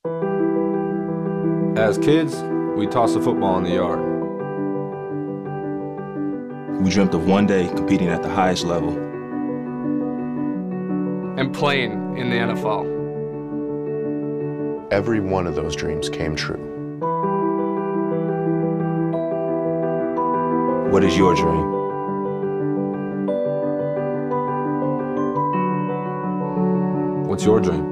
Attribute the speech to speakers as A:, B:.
A: As kids, we tossed the football in the yard.
B: We dreamt of one day competing at the highest level.
C: And playing in the NFL.
D: Every one of those dreams came true.
B: What is your dream?
A: What's your dream?